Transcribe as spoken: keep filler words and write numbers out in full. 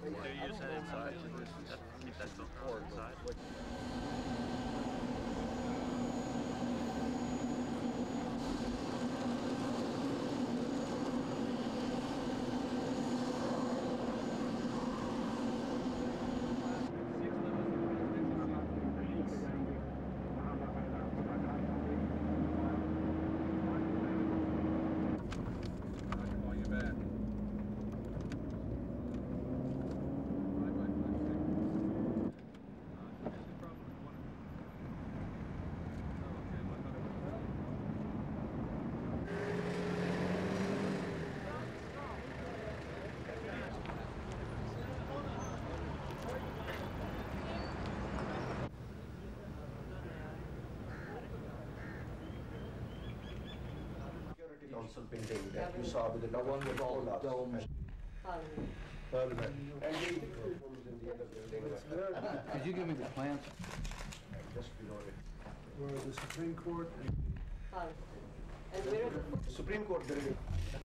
Do you use it inside to that, keep that filter inside? Council building that you saw with the one with all the domes. Parliament. And the rooms in the other building. Could you give me the plans? Just below it. Where the Supreme Court and And where are the Supreme Court building.